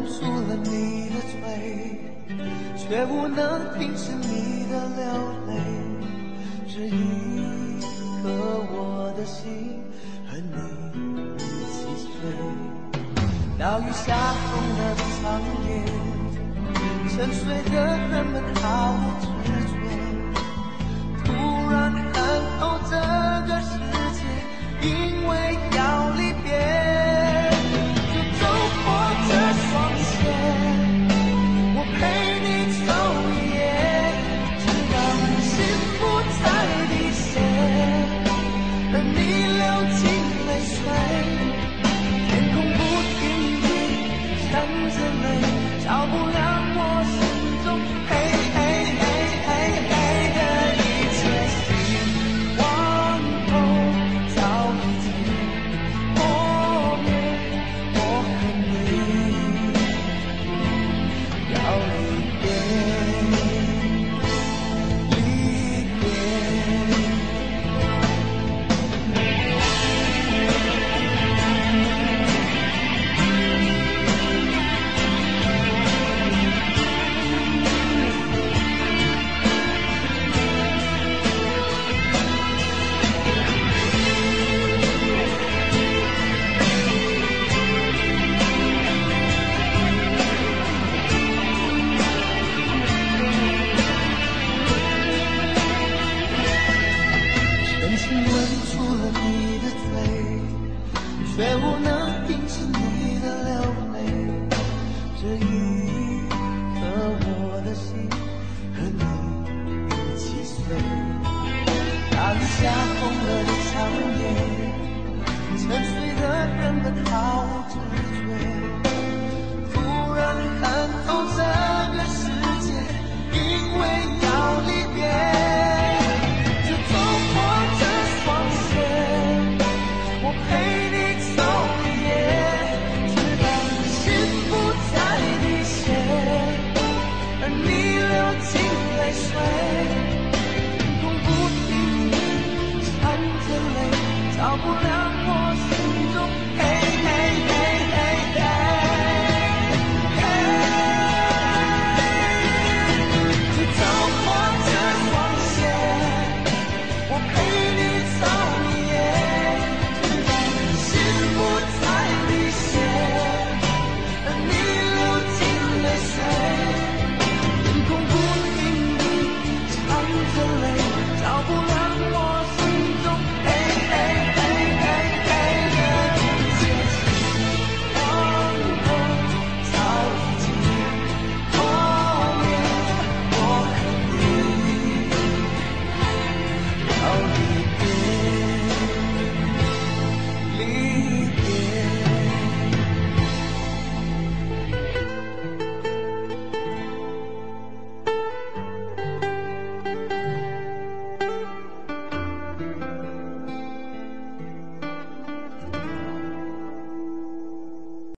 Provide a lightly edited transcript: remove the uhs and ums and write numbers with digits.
住了你的嘴，却无能停止你的流泪。这一刻，我的心和你一起碎。岛屿下疯了长夜，沉睡的人们毫无知觉。突然看透这个世界，因为要离别，就走过这双鞋，我陪你走一夜，直到心不再滴血，而你流尽泪水。天空不停地闪着泪，照不亮我心中黑黑黑黑黑的一切。希望都早已经破灭，我和你要离别，离别。深情吻住了你的嘴，却无能停止你的流泪。这一